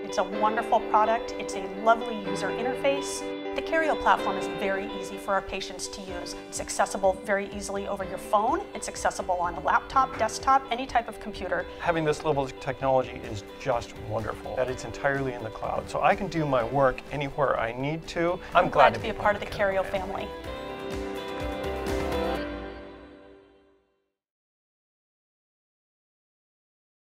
It's a wonderful product. It's a lovely user interface. The Careo platform is very easy for our patients to use. It's accessible very easily over your phone. It's accessible on a laptop, desktop, any type of computer. Having this level of technology is just wonderful, that it's entirely in the cloud. So I can do my work anywhere I need to. I'm glad to be a part of the Careo family.